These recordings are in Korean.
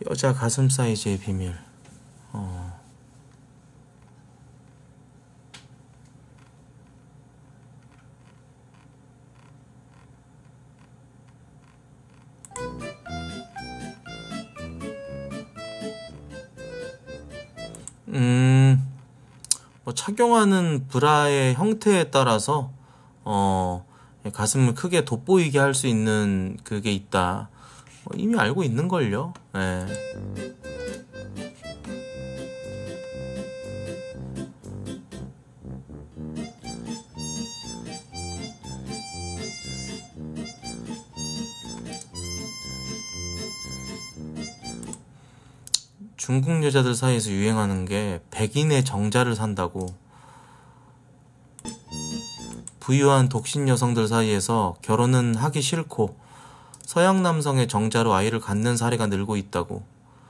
여자 가슴 사이즈의 비밀. 어. 뭐 착용하는 브라의 형태에 따라서 가슴을 크게 돋보이게 할 수 있는 그게 있다. 이미 알고 있는걸요. 예. 중국 여자들 사이에서 유행하는 게 백인의 정자를 산다고. 부유한 독신 여성들 사이에서 결혼은 하기 싫고 서양 남성의 정자로 아이를 갖는 사례가 늘고 있다고.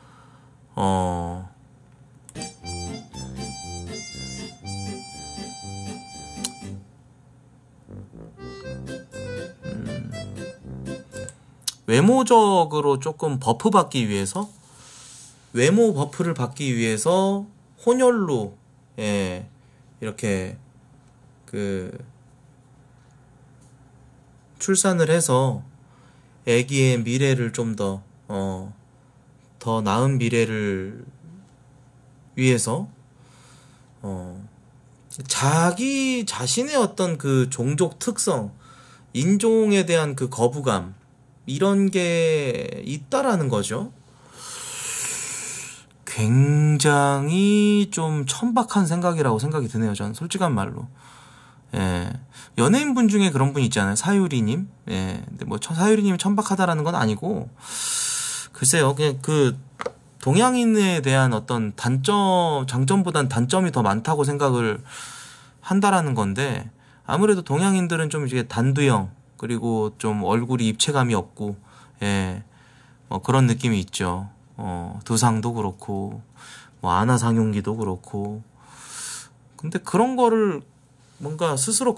외모적으로 조금 버프 받기 위해서, 외모 버프를 받기 위해서 혼혈로, 예, 이렇게 출산을 해서 아기의 미래를 좀 더 나은 미래를 위해서 자기 자신의 어떤 그 종족 특성, 인종에 대한 그 거부감, 이런 게 있다라는 거죠. 굉장히 좀 천박한 생각이라고 생각이 드네요. 저는 솔직한 말로. 예. 연예인분 중에 그런 분 있잖아요. 사유리님. 예. 근데 뭐 사유리님이 천박하다라는 건 아니고, 글쎄요. 그냥 그 동양인에 대한 어떤 장점보단 단점이 더 많다고 생각을 한다라는 건데, 아무래도 동양인들은 좀 이제 단두형, 그리고 좀 얼굴이 입체감이 없고, 예. 그런 느낌이 있죠. 두상도 그렇고, 뭐 아나상용기도 그렇고. 근데 그런 거를 뭔가 스스로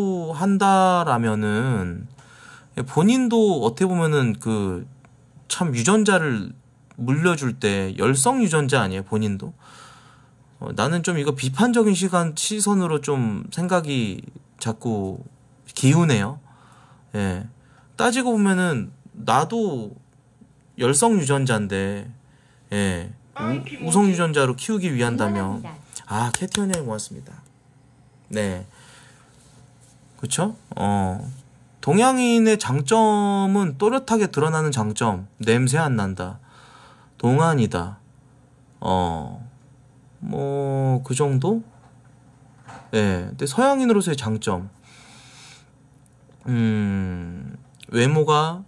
거부한다라면은 본인도 어떻게 보면은 그 참 유전자를 물려줄 때 열성 유전자 아니에요, 본인도? 나는 좀 이거 비판적인 시선으로 좀 생각이 자꾸 기우네요. 예. 따지고 보면은 나도 열성 유전자인데, 예. 우성 유전자로 키우기 위한다면. 아, 캐티언 형님 고맙습니다. 네. 그쵸? 동양인의 장점은 또렷하게 드러나는 장점. 냄새 안 난다. 동안이다. 뭐, 그 정도? 예. 근데 서양인으로서의 장점. 외모가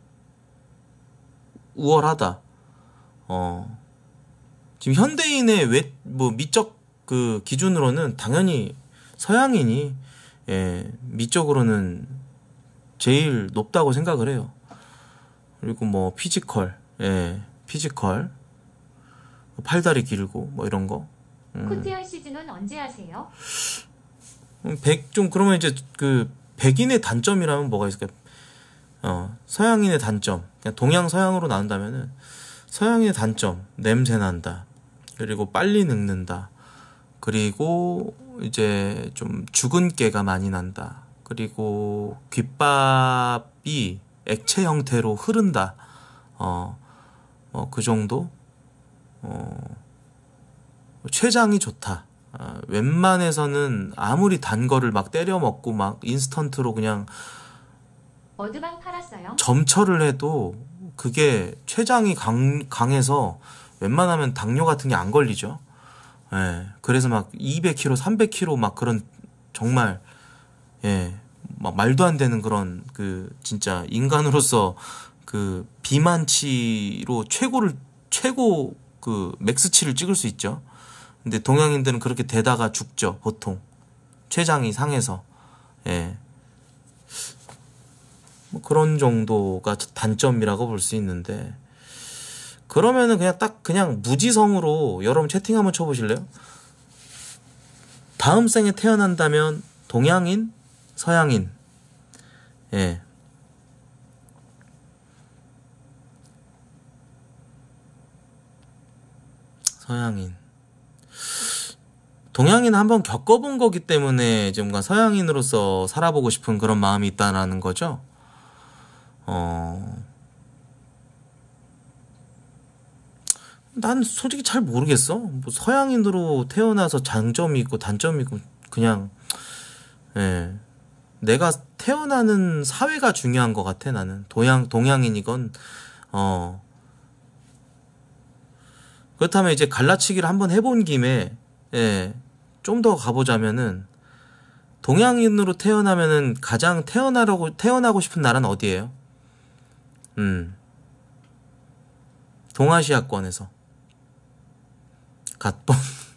우월하다. 지금 현대인의 미적 그 기준으로는 당연히 서양인이, 예, 미적으로는 제일 높다고 생각을 해요. 그리고 뭐 피지컬, 예, 피지컬, 팔다리 길고 뭐 이런 거. 코트열 시즌은 언제 하세요? 좀 그러면 이제 그 백인의 단점이라면 뭐가 있을까요? 서양인의 단점, 그냥 동양 서양으로 나눈다면은 서양인의 단점, 냄새 난다. 그리고 빨리 늙는다. 그리고 이제 좀 죽은 깨가 많이 난다. 그리고 귓밥이 액체 형태로 흐른다. 그 정도? 췌장이 좋다. 웬만해서는 아무리 단 거를 막 때려 먹고 막 인스턴트로 그냥 어드방 팔았어요? 점철을 해도 그게 췌장이 강해서 웬만하면 당뇨 같은 게 안 걸리죠. 예. 그래서 막 200kg, 300kg 막 그런 정말, 예, 막 말도 안 되는 그런 그 진짜 인간으로서 그 비만치로 최고 그 맥스치를 찍을 수 있죠. 근데 동양인들은 그렇게 되다가 죽죠, 보통. 췌장이 상해서. 예. 뭐 그런 정도가 단점이라고 볼 수 있는데, 그러면은 그냥 무지성으로 여러분 채팅 한번 쳐보실래요? 다음 생에 태어난다면 동양인, 서양인. 예. 서양인. 동양인 한번 겪어본 거기 때문에 이제 뭔가 서양인으로서 살아보고 싶은 그런 마음이 있다라는 거죠. 난 솔직히 잘 모르겠어. 뭐 서양인으로 태어나서 장점이 있고 단점이 있고 그냥 예. 내가 태어나는 사회가 중요한 것 같아. 나는 동양인이건 그렇다면 이제 갈라치기를 한번 해본 김에 예, 좀 더 가보자면은 동양인으로 태어나면은 가장 태어나고 싶은 나라는 어디예요? 동아시아권에서 갓본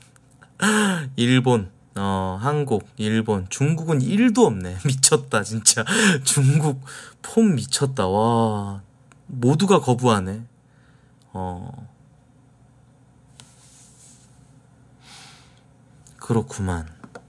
일본 한국, 일본, 중국은 1도 없네. 미쳤다 진짜. 중국 폼 미쳤다. 와 모두가 거부하네. 그렇구만.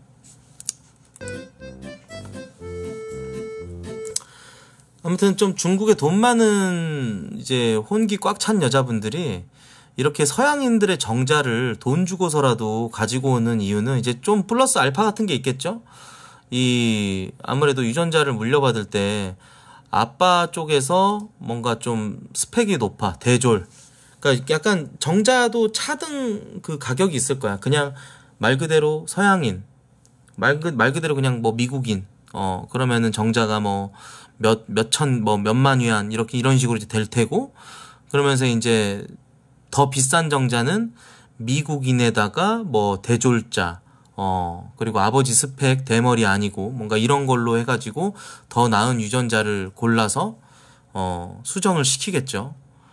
아무튼 좀 중국에 돈 많은 이제 혼기 꽉 찬 여자분들이 이렇게 서양인들의 정자를 돈 주고서라도 가지고 오는 이유는 이제 좀 플러스 알파 같은 게 있겠죠? 아무래도 유전자를 물려받을 때 아빠 쪽에서 뭔가 좀 스펙이 높아. 대졸. 그러니까 약간 정자도 차등 그 가격이 있을 거야. 그냥 말 그대로 서양인. 말 그대로 그냥 뭐 미국인. 그러면은 정자가 뭐 몇천, 뭐 몇만 위안 이런 식으로 이제 될 테고, 그러면서 이제 더 비싼 정자는 미국인에다가 뭐 대졸자, 그리고 아버지 스펙 대머리 아니고 뭔가 이런 걸로 해가지고 더 나은 유전자를 골라서 수정을 시키겠죠.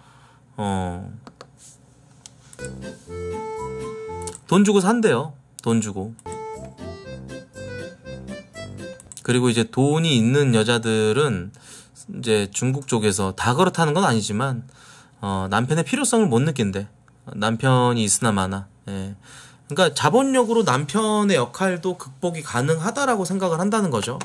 돈 주고 산대요. 돈 주고. 그리고 이제 돈이 있는 여자들은 이제 중국 쪽에서 다 그렇다는 건 아니지만 남편의 필요성을 못 느낀대. 남편이 있으나 마나. 예. 그러니까 자본력으로 남편의 역할도 극복이 가능하다라고 생각을 한다는 거죠.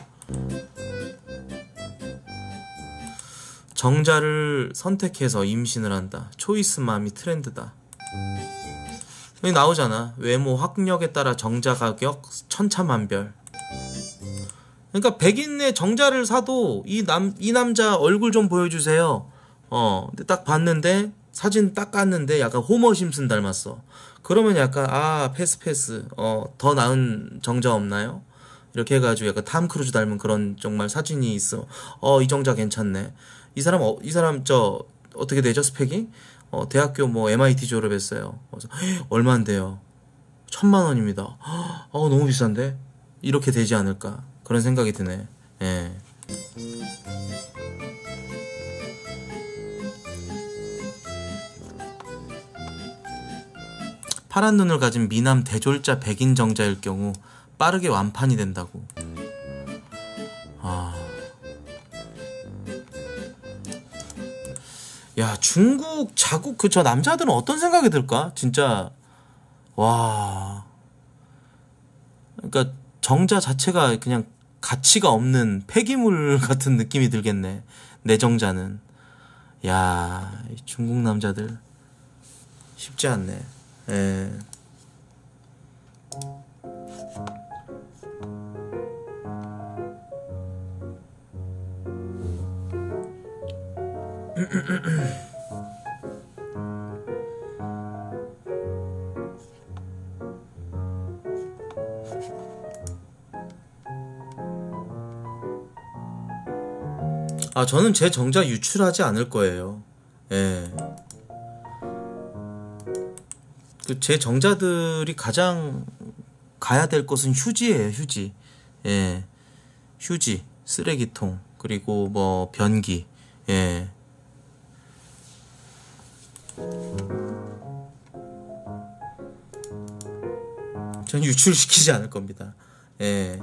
정자를 선택해서 임신을 한다. 초이스맘이 트렌드다. 여기 나오잖아. 외모 확력에 따라 정자 가격 천차만별. 그러니까 백인의 정자를 사도 이 남자 얼굴 좀 보여주세요. 근데 딱 봤는데 사진 딱 깠는데 약간 호머 심슨 닮았어. 그러면 약간 패스 더 나은 정자 없나요? 이렇게 해가지고 약간 탐 크루즈 닮은 그런 정말 사진이 있어. 이 정자 괜찮네. 이 사람 저 어떻게 되죠 스펙이? 대학교 뭐 MIT 졸업했어요. 그래서 얼마인데요? 1,000,000원입니다. 너무 비싼데? 이렇게 되지 않을까? 그런 생각이 드네. 예. 파란 눈을 가진 미남 대졸자 백인 정자일 경우 빠르게 완판이 된다고. 야, 중국 자국 저 남자들은 어떤 생각이 들까? 진짜 와. 그러니까 정자 자체가 그냥 가치가 없는 폐기물 같은 느낌이 들겠네. 내 정자는. 야, 중국 남자들 쉽지 않네. 예. 저는 제 정자 유출하지 않을 거예요. 예. 제 정자들이 가장 가야 될 것은 휴지예요, 휴지. 예. 휴지, 쓰레기통, 그리고 뭐 변기. 예. 전 유출시키지 않을 겁니다. 예.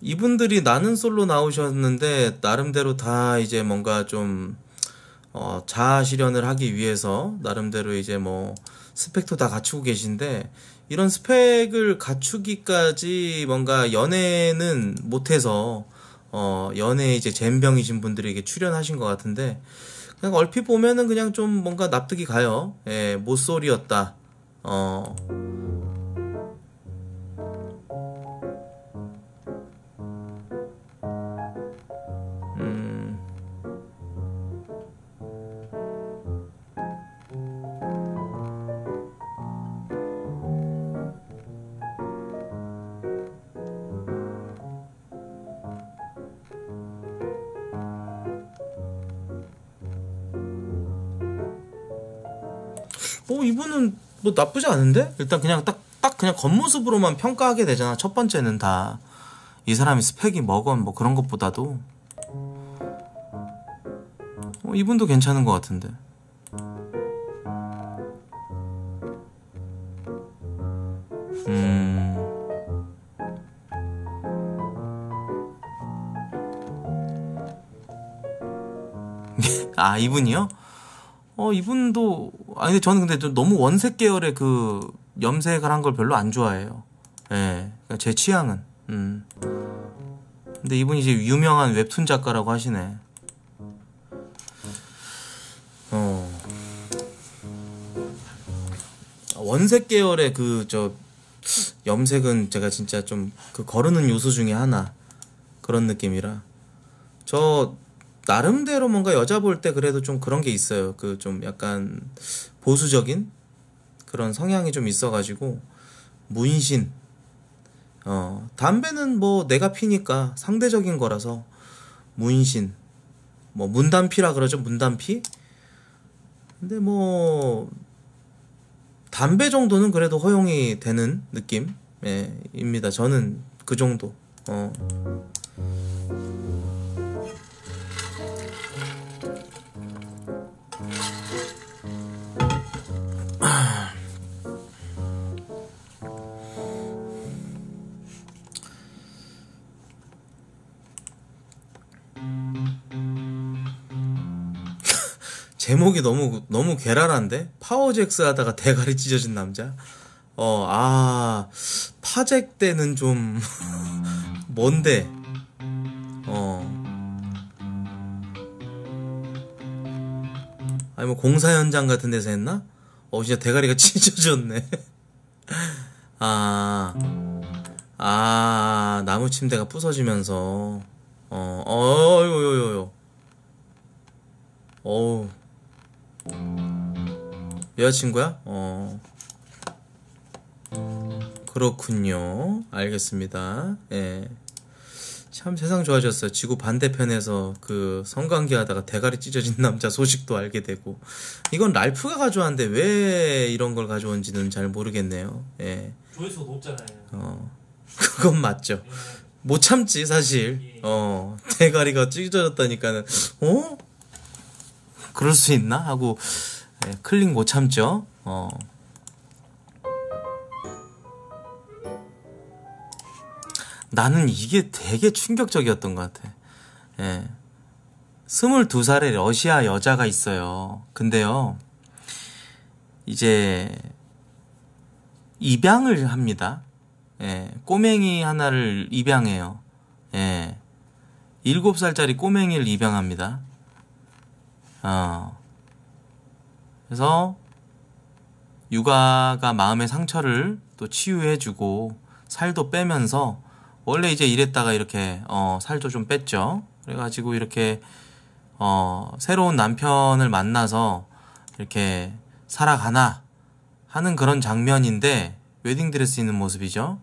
이분들이 나는 솔로 나오셨는데 나름대로 다 이제 뭔가 좀 자아 실현을 하기 위해서 나름대로 이제 뭐 스펙도 다 갖추고 계신데 이런 스펙을 갖추기까지 뭔가 연애는 못해서 연애에 이제 젬병이신 분들이 이게 출연하신 것 같은데 그냥 얼핏 보면은 그냥 좀 뭔가 납득이 가요. 예, 모쏠이었다. 음, 이분은 뭐 나쁘지 않은데? 일단 그냥 딱 그냥 겉모습으로만 평가하게 되잖아. 첫 번째는 다. 이 사람이 스펙이 뭐건 뭐 그런 것보다도 이분도 괜찮은 것 같은데. 음, 아, 이분이요? 이분도, 아니, 근데 저는 근데 좀 너무 원색 계열의 그 염색을 한 걸 별로 안 좋아해요. 예, 그러니까 제 취향은. 근데 이분이 이제 유명한 웹툰 작가라고 하시네. 어, 원색 계열의 염색은 제가 진짜 좀 그 거르는 요소 중에 하나. 그런 느낌이라. 저, 나름대로 뭔가 여자 볼 때 그래도 좀 그런 게 있어요. 그 좀 약간 보수적인 그런 성향이 좀 있어가지고, 문신. 담배는 뭐 내가 피니까 상대적인 거라서, 문신. 뭐 문단피라 그러죠, 문단피? 근데 뭐, 담배 정도는 그래도 허용이 되는 느낌? 예, 입니다. 저는 그 정도. 어. 제목이 너무 괴랄한데? 파워잭스 하다가 대가리 찢어진 남자? 파잭 때는 좀, 뭔데? 아니, 뭐, 공사 현장 같은 데서 했나? 진짜 대가리가 찢어졌네. 아, 나무 침대가 부서지면서, 요요요요. 어우, 여자친구야? 그렇군요. 알겠습니다. 예. 참 세상 좋아졌어요. 지구 반대편에서 그 성관계 하다가 대가리 찢어진 남자 소식도 알게 되고. 이건 랄프가 가져왔는데 왜 이런 걸 가져온지는 잘 모르겠네요. 예. 조회수가 높잖아요. 그건 맞죠. 예. 못 참지, 사실. 예. 대가리가 찢어졌다니까는, 그럴 수 있나? 하고, 예, 클릭 못 참죠. 나는 이게 되게 충격적이었던 것 같아. 예. 22살의 러시아 여자가 있어요. 근데요, 이제, 입양을 합니다. 예. 꼬맹이 하나를 입양해요. 예. 7살짜리 꼬맹이를 입양합니다. 그래서, 육아가 마음의 상처를 또 치유해주고, 살도 빼면서, 원래 이제 이랬다가 이렇게 살도 좀 뺐죠. 그래가지고 이렇게 새로운 남편을 만나서 이렇게 살아가나 하는 그런 장면인데 웨딩드레스 입는 모습이죠.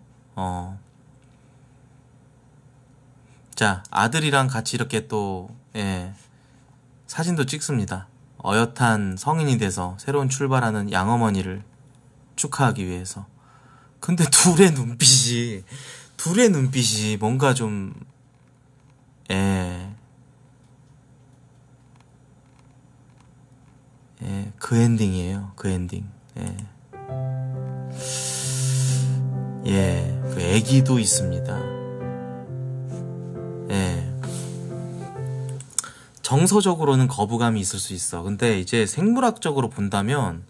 자, 아들이랑 같이 이렇게 또 사진도 찍습니다. 어엿한 성인이 돼서 새로운 출발하는 양어머니를 축하하기 위해서. 근데 둘의 눈빛이 뭔가 좀, 그 엔딩이에요. 그 엔딩. 그 애기도 있습니다. 정서적으로는 거부감이 있을 수 있어. 근데 이제 생물학적으로 본다면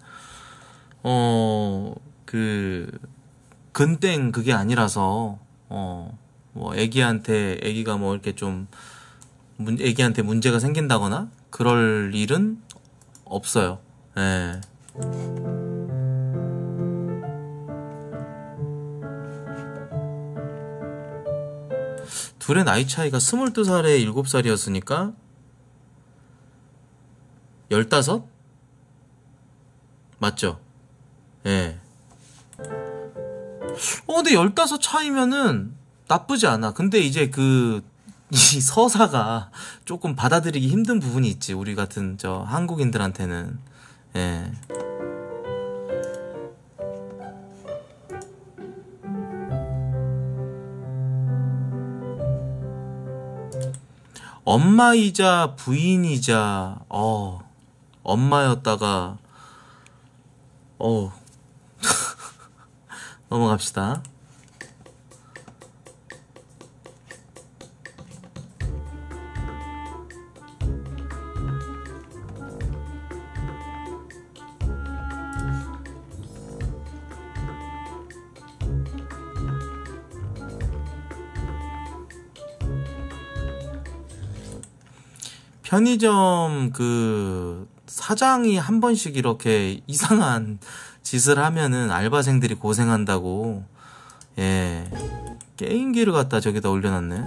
그 근땡 그게 아니라서 뭐 애기가 뭐 이렇게 좀 애기한테 문제가 생긴다거나 그럴 일은 없어요. 예. 둘의 나이 차이가 22살에 7살이었으니까 15? 맞죠? 예. 근데 15 차이면은 나쁘지 않아. 근데 이제 이 서사가 조금 받아들이기 힘든 부분이 있지. 우리 같은 한국인들한테는. 예. 엄마이자 부인이자 엄마였다가 넘어갑시다. 편의점 사장이 한 번씩 이렇게 이상한 짓을 하면은 알바생들이 고생한다고. 예. 게임기를 갖다 저기다 올려놨네.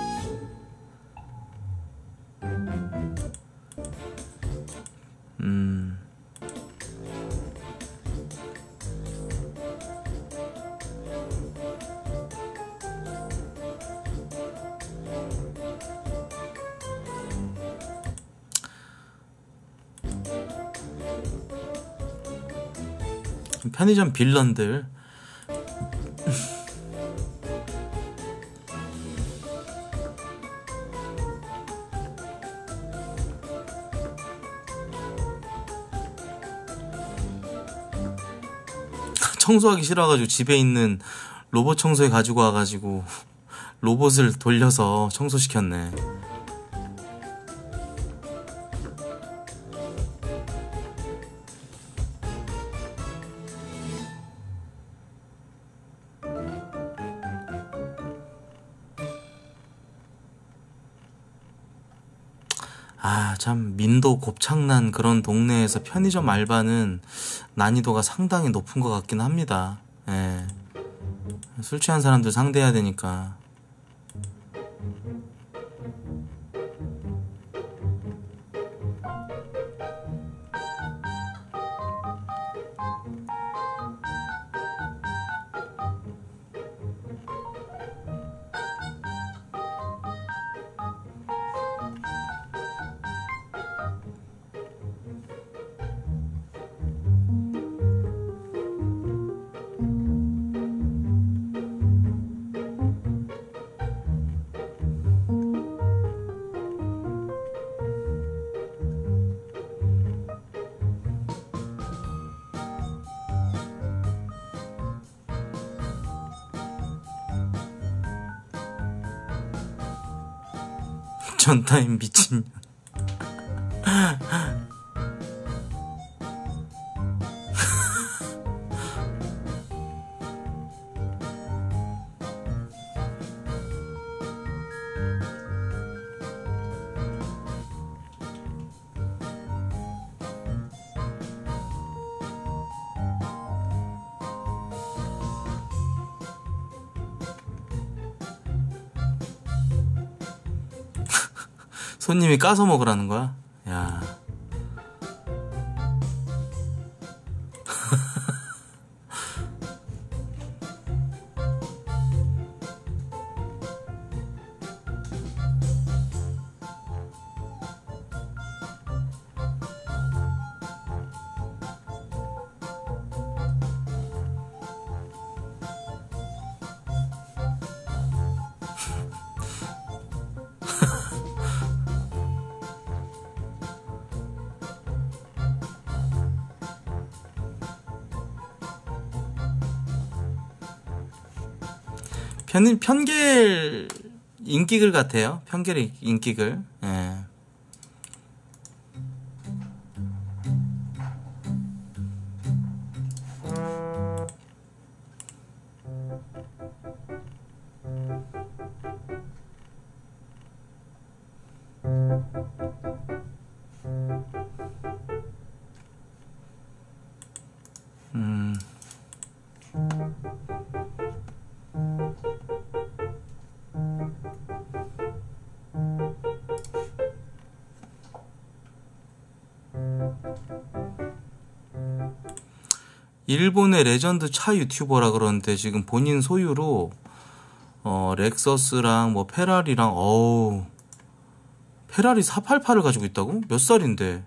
편의점 빌런들. 청소하기 싫어가지고 집에 있는 로봇 청소기 가지고 와가지고 로봇을 돌려서 청소시켰네. 참 민도 곱창난 그런 동네에서 편의점 알바는 난이도가 상당히 높은 것 같긴 합니다. 예. 술 취한 사람들 상대해야 되니까. 전타임 미친년. 손님이 까서 먹으라는 거야? 야. 편길 인기글 같아요. 편길 인기글. 예. 일본의 레전드 차 유튜버라 그러는데 지금 본인 소유로 렉서스랑 뭐 페라리랑 페라리 488을 가지고 있다고? 몇 살인데?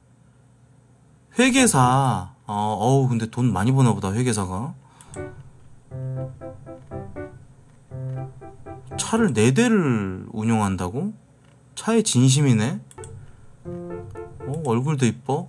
회계사. 근데 돈 많이 버나 보다, 회계사가. 차를 4대를 운용한다고? 차에 진심이네? 얼굴도 이뻐?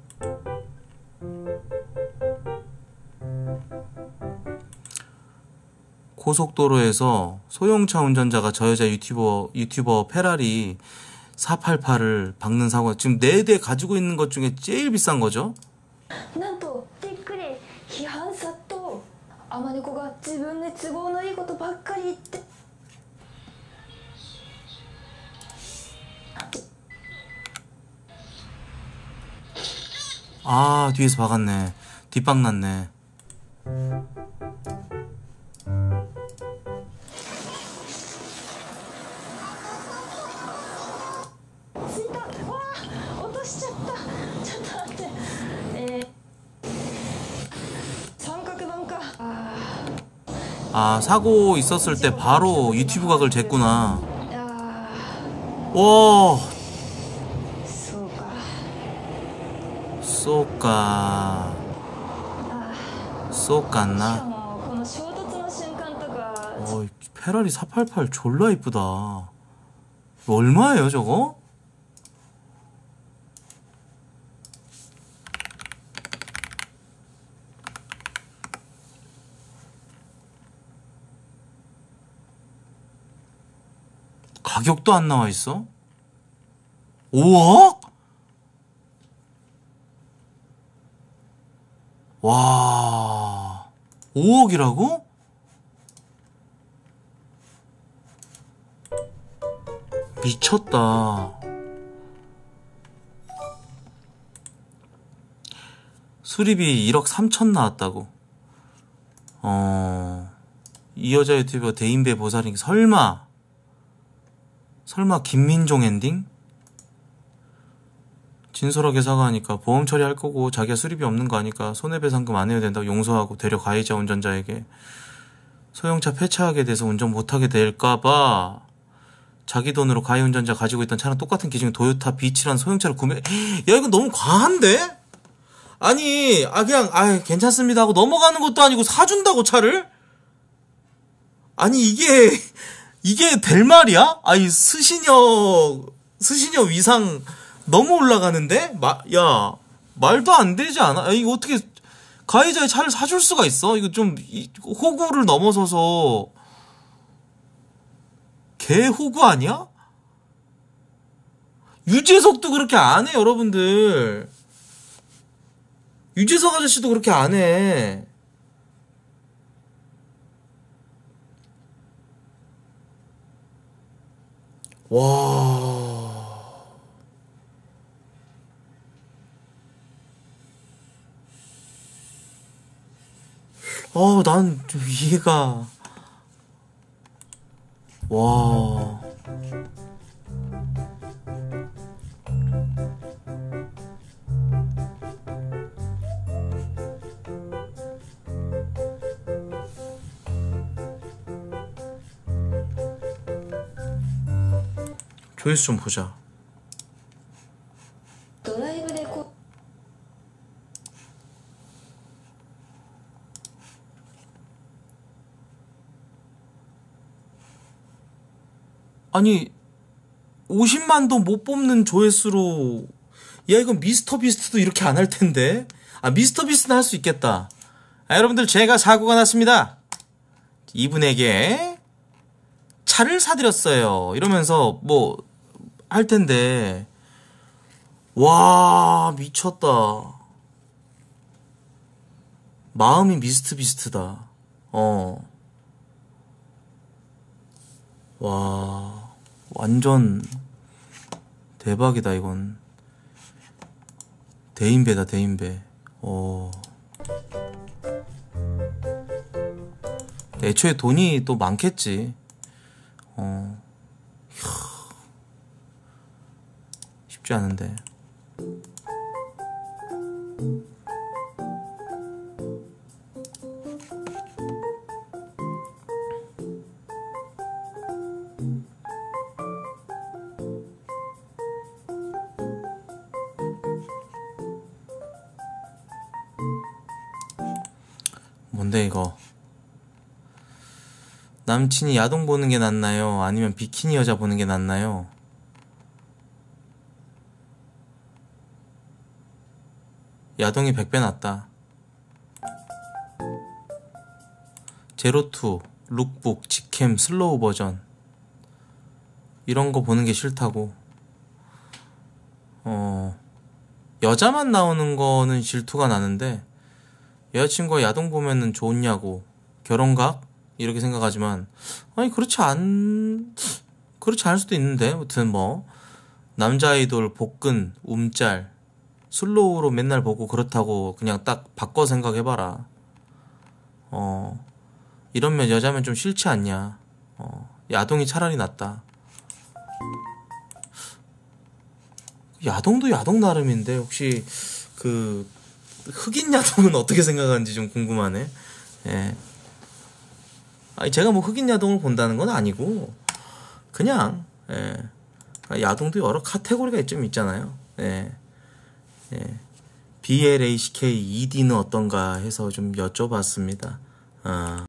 고속도로에서 소형차 운전자가 저 여자 유튜버 페라리 488을 박는 사고, 지금 4대 가지고 있는 것 중에 제일 비싼 거죠? なんとびっくり批判殺到あまねこが自分に都合のいいことばっかり言って 뒤에서 박았네. 뒷박 났네. 사고 있었을 때 바로 유튜브 각을 쟀구나. 와. 쏘까나. 페라리 488 졸라 이쁘다. 얼마예요 저거? 가격도 안 나와 있어? 5억? 와, 5억이라고? 미쳤다. 수리비 1억 3천 나왔다고. 이 여자 유튜버 대인배 보살인 설마 김민종 엔딩? 진솔하게 사과하니까 보험 처리할 거고 자기가 수리비 없는 거 아니까 손해배상금 안 해야 된다고 용서하고 되려 가해자 운전자에게 소형차 폐차하게 돼서 운전 못하게 될까봐 자기 돈으로 가해 운전자 가지고 있던 차랑 똑같은 기종의 도요타 비치라는 소형차를 구매. 야, 이건 너무 과한데? 아니, 그냥 괜찮습니다 하고 넘어가는 것도 아니고 사준다고 차를? 아니, 이게 될 말이야? 아니, 스시녀 위상 너무 올라가는데? 야, 말도 안 되지 않아? 야, 이거 어떻게 가해자의 차를 사줄 수가 있어? 이거 좀 호구를 넘어서서 개 호구 아니야? 유재석도 그렇게 안 해, 여러분들. 유재석 아저씨도 그렇게 안 해. 와. 난 좀 이해가. 와. 조회수 좀 보자. 아니 50만도 못 뽑는 조회수로. 야, 이건 미스터 비스트도 이렇게 안 할 텐데. 미스터 비스트는 할 수 있겠다. 여러분들, 제가 사고가 났습니다. 이분에게 차를 사드렸어요. 이러면서 뭐 할 텐데. 와, 미쳤다. 마음이 미스터 비스트다. 와, 완전 대박이다 이건. 대인배다 대인배. 애초에 돈이 또 많겠지. 쉽지 않은데. 뭔데 이거? 남친이 야동 보는 게 낫나요? 아니면 비키니 여자 보는 게 낫나요? 야동이 100배 낫다. 제로투, 룩북, 직캠, 슬로우 버전 이런 거 보는 게 싫다고. 여자만 나오는 거는 질투가 나는데 여자친구가 야동 보면은 좋냐고, 결혼각? 이렇게 생각하지만, 아니 그렇지 않을 수도 있는데. 아무튼 뭐 남자 아이돌 복근, 움짤, 슬로우로 맨날 보고 그렇다고 그냥 딱 바꿔 생각해봐라. 이러면 여자면 좀 싫지 않냐. 야동이 차라리 낫다. 야동도 야동 나름인데 혹시 그 흑인 야동은 어떻게 생각하는지 좀 궁금하네. 예. 아니 제가 뭐 흑인 야동을 본다는 건 아니고 그냥 야동도 여러 카테고리가 좀 있잖아요. 예. BLACK ED는 어떤가 해서 좀 여쭤봤습니다.